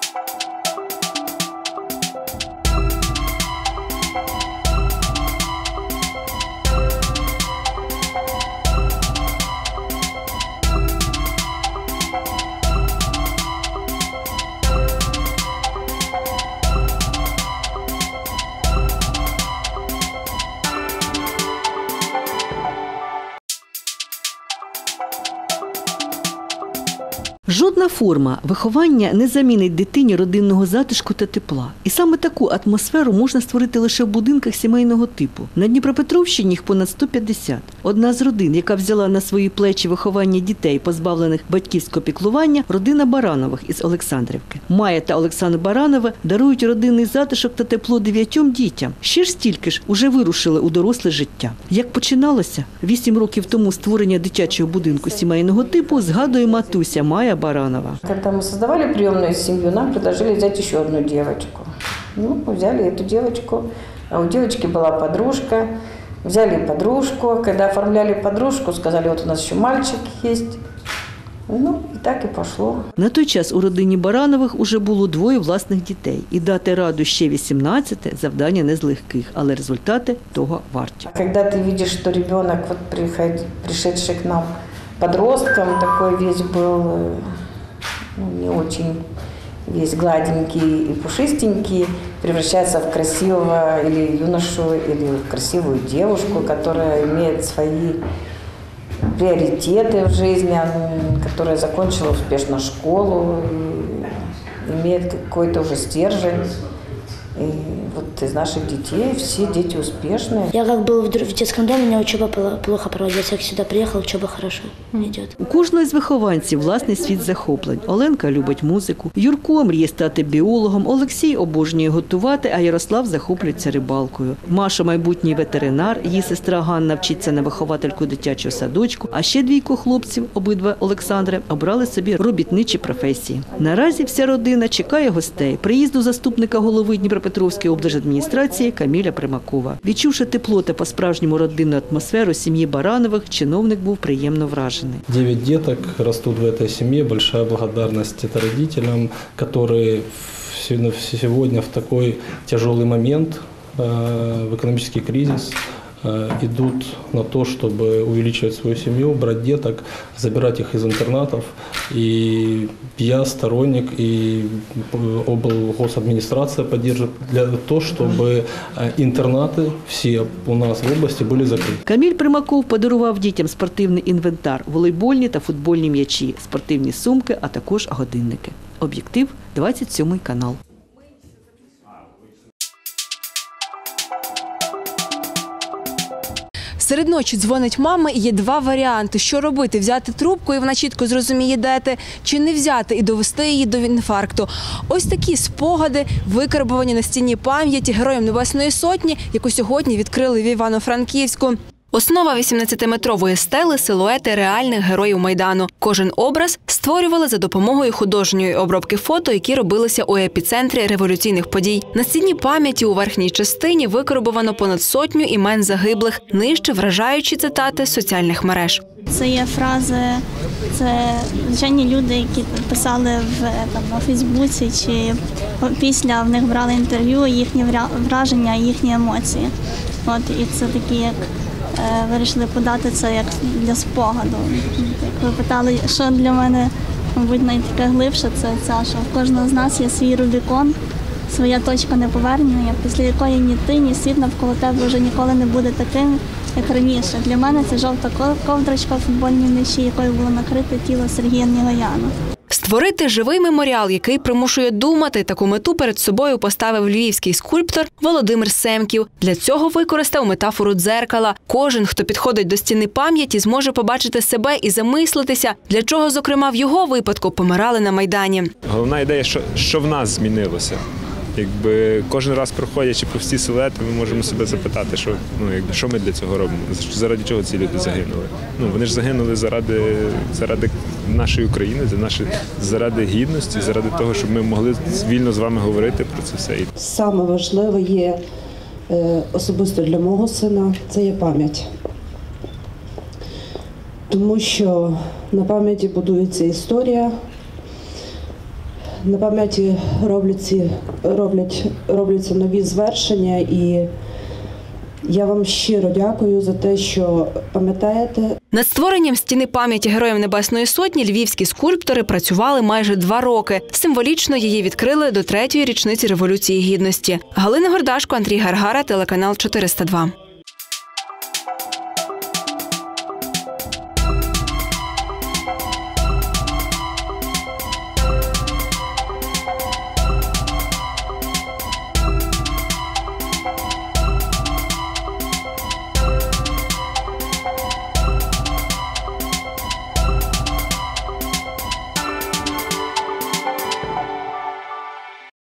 Жодна форма виховання не замінить дитині родинного затишку та тепла. І саме таку атмосферу можна створити лише в будинках сімейного типу. На Дніпропетровщині їх понад 150. Одна з родин, яка взяла на свої плечі виховання дітей, позбавлених батьківського піклування – родина Баранових із Олександрівки. Майя та Олександр Баранови дарують родинний затишок та тепло 9 дітям. Ще ж стільки ж уже вирушили у доросле життя. Як починалося? 8 років тому створення дитячого будинку сімейного типу згадує матуся Майя Баранова. Когда мы создавали приемную семью, нам предложили взять еще одну девочку. Ну, взяли эту девочку, а у девочки была подружка. Взяли подружку, когда оформляли подружку, сказали, вот у нас еще мальчик есть. Ну, і так і пішло. На той час у родині Баранових уже було 2 власних дітей. І дати раду ще 18 – завдання не з легких, але результати того варті. Коли ти бачиш, що дитина, пришедший к нам подростком, такой весь был, не очень весь гладенький и пушистенький, превращается в красивого или юношу, или в красивую девушку, которая имеет свои приоритеты в жизни, которая закончила успешно школу, имеет какой-то уже стержень. И вот из наших детей все дети успешные. Я как был в детском доме, у меня учеба плохо проводилась. Я сюда приехала, учеба хорошо идет. У кожного з вихованців власний світ захоплень. Оленка любить музику, Юрко мріє стати біологом, Олексій обожнює готувати, а Ярослав захоплюється рибалкою. Маша – майбутній ветеринар, її сестра Ганна вчиться на виховательку дитячого садочку, а ще 2 хлопців, обидва Олександри, обрали собі робітничі професії. Наразі вся родина чекає гостей, приїзду заступника голови Дніпропетровської облдержадміністрації Каміля Примакова. Відчувши тепло та по-справжньому родинну атмосферу сім'ї Баранових, чиновник був приємно вражений. 9 деток растут в этой семье. Большая благодарность это родителям, которые сегодня в такой тяжелый момент, в экономический кризис, идут на то, чтобы увеличивать свою семью, брать деток, забирать их из интернатов. И я сторонник, и облгосадминистрация поддерживает для того, чтобы интернаты все у нас в области были закрыты. Каміль Примаков подарував дітям спортивний інвентар, волейбольні та футбольні м'ячі, спортивні сумки, а також годинники. Об'єктив, 27 канал. Серед ночі дзвонить мама і є 2 варіанти. Що робити? Взяти трубку і вона чітко зрозуміє, де ти, чи не взяти і довести її до інфаркту. Ось такі спогади, викарбовані на стіні пам'яті Героям Небесної Сотні, яку сьогодні відкрили в Івано-Франківську. Основа 18-метрової стели – силуети реальних героїв Майдану. Кожен образ створювали за допомогою художньої обробки фото, які робилися у епіцентрі революційних подій. На стіні пам'яті у верхній частині викарбовано понад 100 імен загиблих, нижче вражаючі цитати з соціальних мереж. Це є фрази, це звичайні люди, які писали на Фейсбуці, чи після в них брали інтерв'ю, їхні враження, їхні емоції. І це такі, як вирішили подати це як для спогаду. Як ви питали, що для мене, мабуть, найтаке глибше, це що в кожного з нас є свій Рубікон, своя точка неповернення, після якої ні ти, ні світ навколо тебе вже ніколи не буде таким, як раніше. Для мене це жовта ковдрочка в футбольній м'ячі, якою було накрите тіло Сергія Нігояна. Створити живий меморіал, який примушує думати, таку мету перед собою поставив львівський скульптор Володимир Семків. Для цього використав метафору дзеркала. Кожен, хто підходить до стіни пам'яті, зможе побачити себе і замислитися, для чого, зокрема, в його випадку помирали на Майдані. Головна ідея, що в нас змінилося. Кожен раз, проходячи прості силуети, ми можемо себе запитати, що ми для цього робимо, заради чого ці люди загинули. Вони ж загинули заради нашої України, заради гідності, заради того, щоб ми могли вільно з вами говорити про це все. Саме важливе є особисто для мого сина – це є пам'ять. Тому що на пам'яті будується історія, на пам'яті робляться нові звершення, і я вам щиро дякую за те, що пам'ятаєте. Над створенням стіни пам'яті Героїв Небесної Сотні львівські скульптори працювали майже 2 роки. Символічно її відкрили до 3-ї річниці Революції Гідності. Галина Гордашко, Андрій Гаргара, телеканал 402.